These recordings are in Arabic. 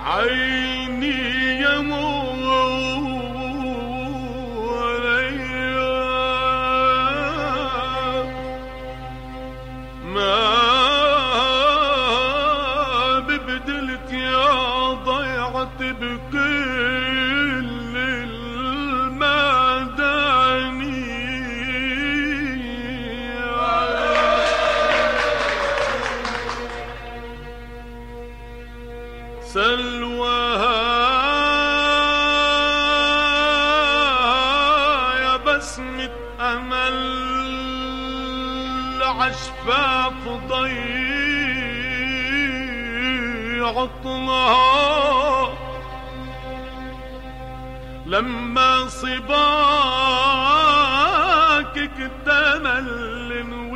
عيني يا مولاي ما ببدلك يا ضيعت بكل المداني سلواها يا بسمة أمل عشفاف ضيعتها لما صباكك اكتمل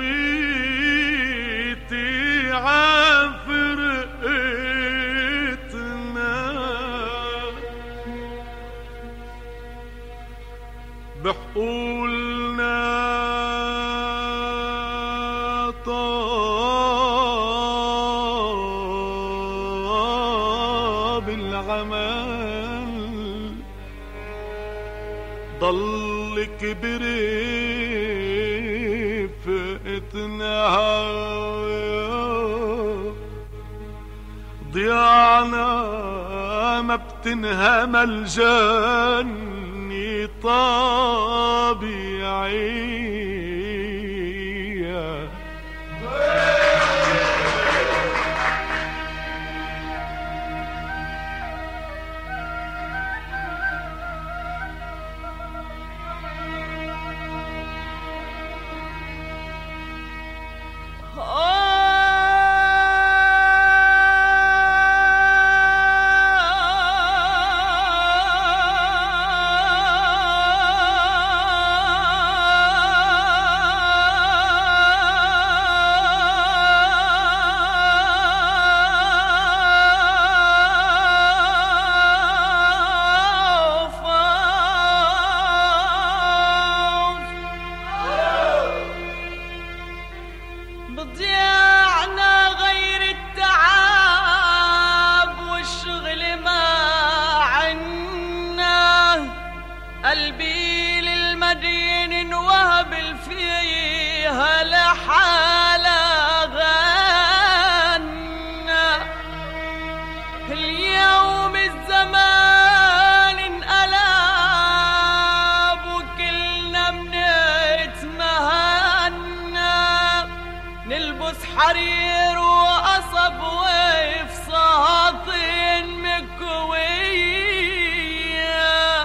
نويتي عافر بحقولنا طاب العمل ضلك برفقتنا ضيعنا ما بتنهم الجنة طبيعية بضيعنا غير التعب والشغل ما عنا قلبي للمدينة انوهب فيها لحالة غنى اليوم الزمان انقلب وكلنا بنتمهنى نلبس حرير وقصب وفساتين مكوية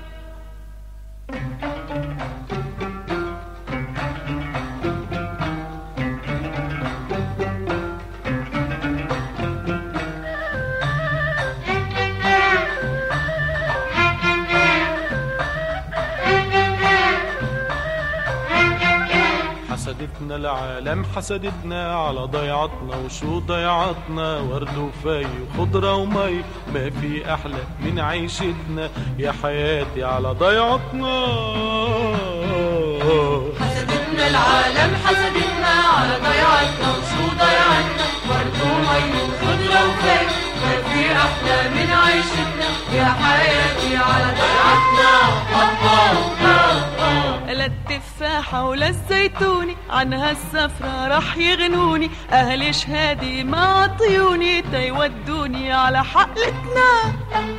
حسدتنا العالم حسدتنا على ضيعتنا وشو ضيعتنا ورد وفي وخضرة ومي ما في أحلى من عيشتنا يا حياتي على ضيعتنا حسدتنا العالم حسدتنا على ضيعتنا وشو ضيعتنا ورد ومي وخضرة وفي ما في أحلى من عيشتنا يا حياتي على ضيعتنا لا التفاحة ولا الزيتوني عن هالسفرة رح يغنوني أهل شهادي ما عطيوني تيودوني على حقلتنا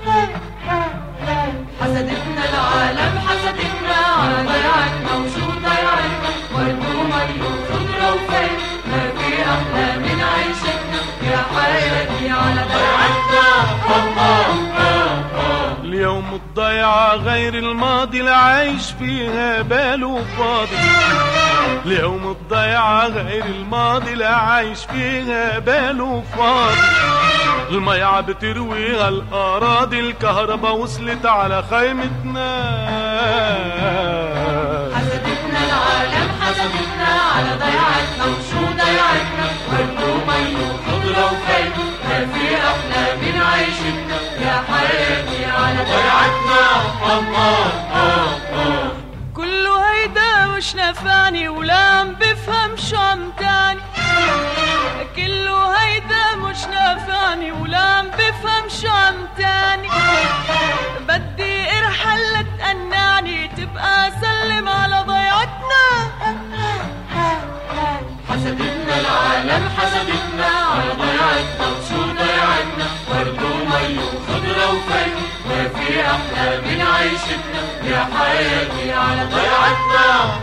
حسدتنا العالم حسدتنا على ضيعتنا وشو ضيعتنا ورد ومي وخضرة وفي ما في أحلى من عيشتنا يا حياتي على ضيعتنا اليوم الضيعة غير الماضي العايش فيها باله فاضي اليوم الضيعة غير الماضي العايش فيها باله فاضي الميعة بترويها الأراضي الكهرباء وصلت على خيمتنا حسدتنا العالم حسدتنا على ضيعتنا وشو ضيعتنا ورد ومي وخضرة وفي ما في أحلى من عيشتنا يا حياتي على ضيعتنا كله هيدا مش نفعني ولا عم بفهم شو عم تعني كله هيدا مش نافعني ولا عم بفهم شو عم أحلى من عيشتنا يا حياتي على ضيعتنا.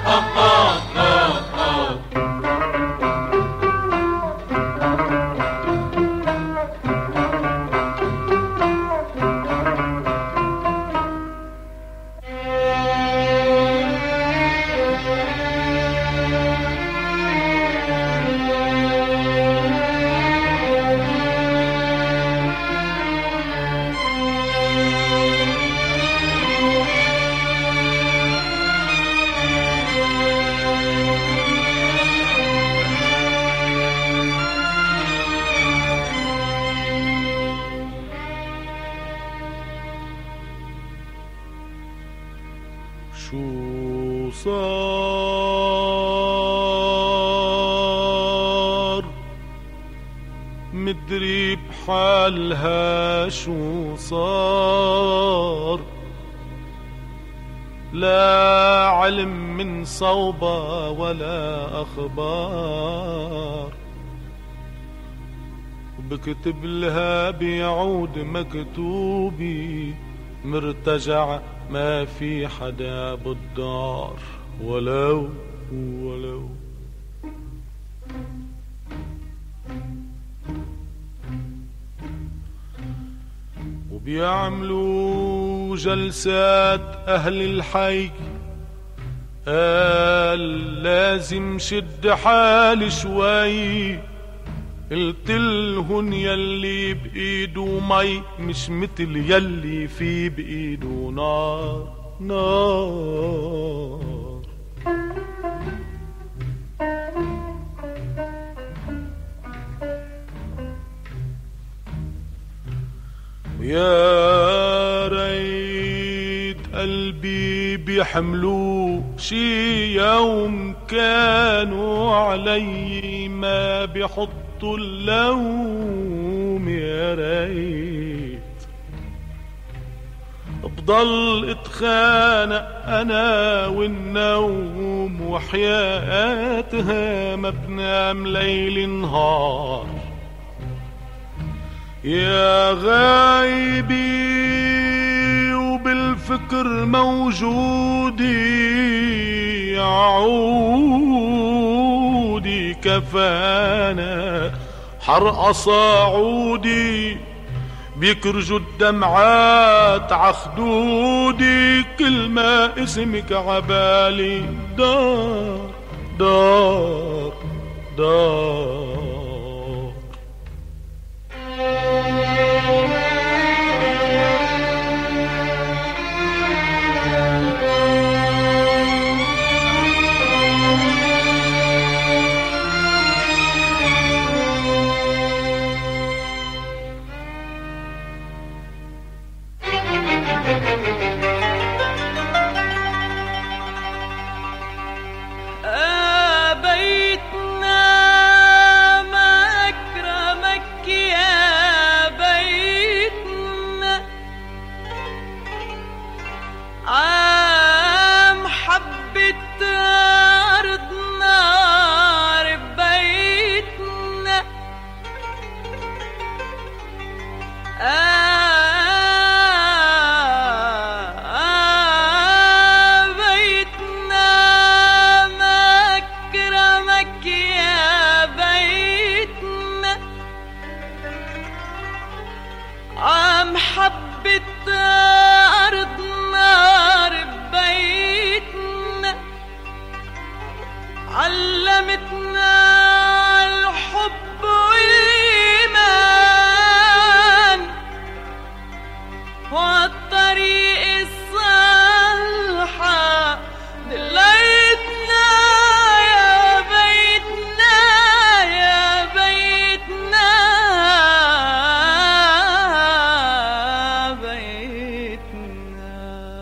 شو صار مدري بحالها شو صار، لا علم من صوبة ولا أخبار، بكتب لها بيعود مكتوبي مرتجع ما في حدا بالدار ولو وبيعملوا جلسات أهل الحي، قال لازم شد حالي شوي، قلتلهن يلي بإيده مي مش متل يلي في بإيده نار. ويا ريت قلبي بيحملوه شي يوم، كانوا علي ما بيحطوا اللوم. يا ريت بضل اتخانق انا والنوم، وحياتها ما بنام ليل نهار. يا غايبي وبالفكر موجودي، عودي كفانا حرق صاعودي، بيكرجوا الدمعات عخدودي، كل ما اسمك عبالي دار دار دار. علمتنا الحب والإيمان والطريق الصالحة، دليتنا يا بيتنا يا بيتنا بيتنا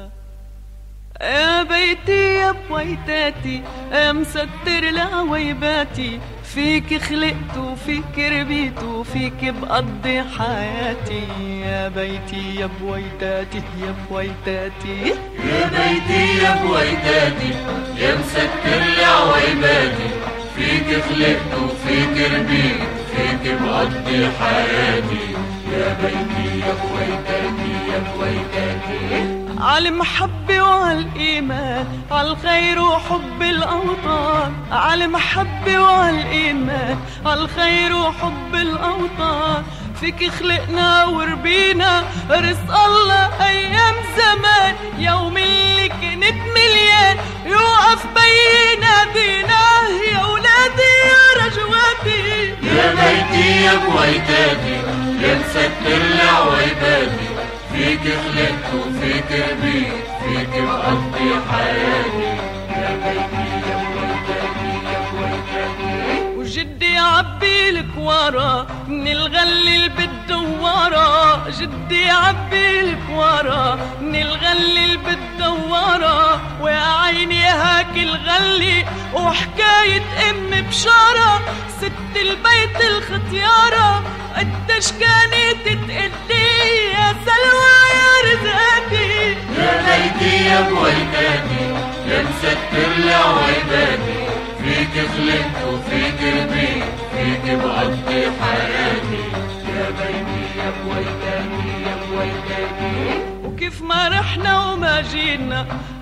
يا بيتي يا بويتاتي، مستر لعويباتي، فيك خلقت وفيك ربيت وفيك بقضي حياتي. يا بيتي يا بويتاتي يا بويتاتي، يا بيتي يا بويتاتي، يا مستر لعويباتي، فيك خلقت وفيك ربيت فيك بقضي حياتي. يا بيتي يا كويتاتي يا كويتاتي. عالمحبة وعالإيمان عالخير وحب الأوطان، عالمحبة وعالإيمان عالخير وحب الأوطان. فيك خلقنا وربينا رزق الله أيام زمان، يوم اللي كنت مليان يوقف بينا دينا. يا ولادي يا رجواتي يا بيتي يا كويتاتي يا مسكر لعويباتي، فيك خلقت وفيك ربيت فيك بقضي حياتي. يا بيتي يا كويتاتي يا كويتاتي. وجدي عبيلك ورا من الغل اللي بالدوارة، جدي عبيلك ورا من الغل اللي بالدوارة. ويا عيني هاك الغلي وحكاية ام بشارة، ست البيت الختيارة قديش كانت تقلي يا سلوى يا رزقاتي. يا بيتي يا كويتاتي يا مسكر لعويباتي، فيك خلقت وفيك ربيت فيك بقضي حياتي. يا بيتي يا كويتاتي يا كويتاتي. وكيف ما رحنا وما جينا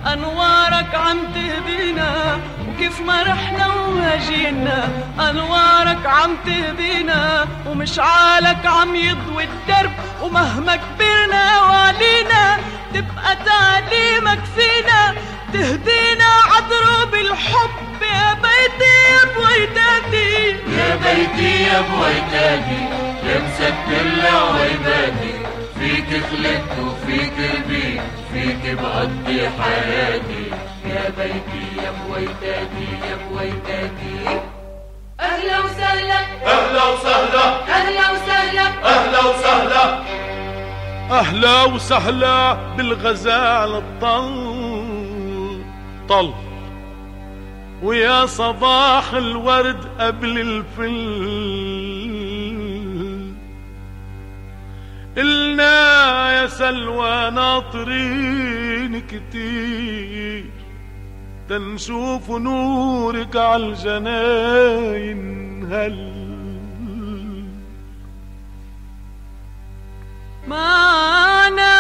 أنوارك عم تهدينا، وكيف ما رحنا وما جينا أنوارك عم تهدينا. ومشعالك عم يضوي الدرب ومهما كبرنا وعلينا تبقى تعليمك فينا تهدينا عدروب الحب. يا بيتي يا كويتاتي يا بيتي يا كويتاتي يا مسكر لعويباتي، فيك خلقت وفيك ربيت فيك بقضي حياتي. يا بيتي يا كويتاتي يا كويتاتي. أهلا وسهلا أهلا وسهلا أهلا وسهلا أهلا وسهلا أهلا وسهلا بالغزال الطل، ويا صباح الورد قبل الفل. إلنا يا سلوى ناطرين كتير تنشوف نورك عالجناين هل معنا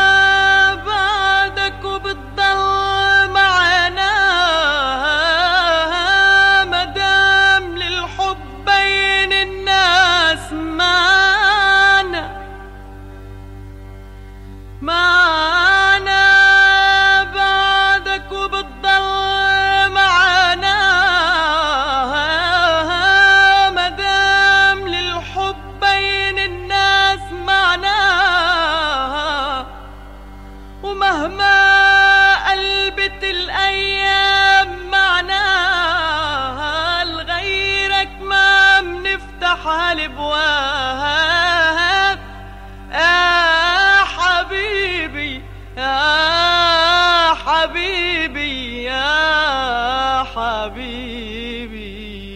بعدك وبتضل معنا مدام للحب بين الناس. معنا بعدك وبتضل معنا مدام للحب بين الناس معنا. ومهما قلبت الأيام معنا لغيرك ما منفتح هالبواب. حبيبي يا حبيبي يا حبيبي.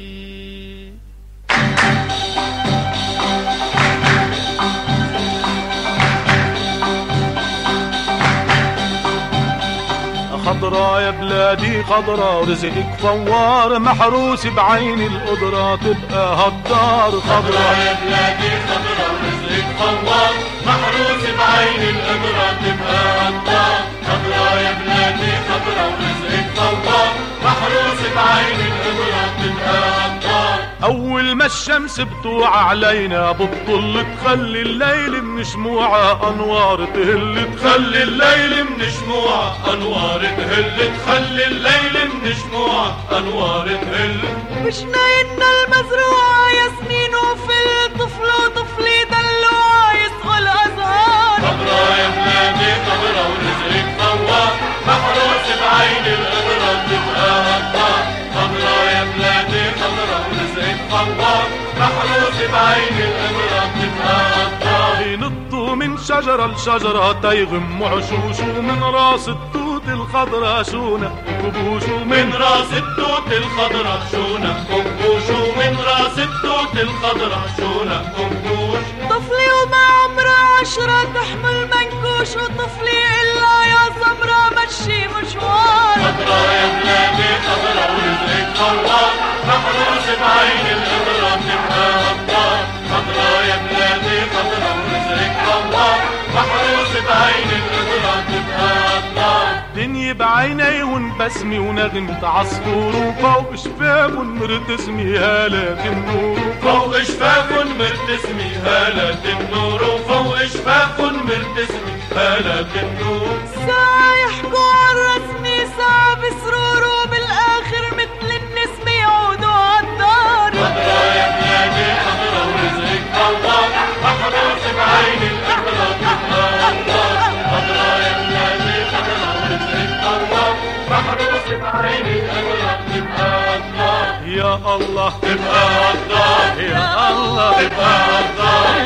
خضرا يا بلادي خضرا ورزقك فوار، محروس بعين القدرة تبقى هالدار. خضرا يا بلادي خضرا ورزقك فوار، محروس بعين القدرة تبقى هالدار. خضرا يا بلادي خضرا ورزقك فوار، محروس بعين القدرة تبقى هالدار. أول ما الشمس بتوع علينا بتطل تخلي الليل من شموعها أنوار تهل، تخلي الليل من شموعها أنوار تهل، تخلي الليل من شموعها أنوار تهل. بشناينا المزروعة ياسمين وفل، طفل وطفلي دلوعة يسقوا الأزهار. خضرا يا بلادي خضرا ورزقك فوار، محروس بعين القدرة تبقى هالدار. خضرا يا بلادي خضرا ورزقك فوار، محروس بعين القدرة تبقى هالدار. ينطوا من شجرة لشجرة تيغموا عشوشو من راس التوت الخضرا شونا كبوشو من راس التوت الخضرا شونا كبوشو من راس التوت الخضرا شونا كبوش. طفلي وما عمره 10 تحمل منكوش، وطفلي إلا يا صبرا مشي مشوار. خضرا يا بلادي خضرا ورزقك فوار، محروس بعين القدرة تبقى هالدار. خضرا يا بلادي خضرا ورزقك بعينيهن بسمي ونغمة عصفور، وفوق شفافن مرتسمي هالات النور، فوق شفافن مرتسمي هالات النور، وفوق شفافن مرتسمي هالات النور. ساعة يحكوا عالرسمي ساعة بسرور، وبالآخر مثل النسمة يعودوا عالدار. خضرا يا بلادي خضرا ورزقك الله، محروس بعيني الخضرا تبقى الله. خضرا يا بلادي خضرا ورزقك الله، محروس بعيني الخضرا تبقى الله. يا الله تبقى الله يا الله تبقى الله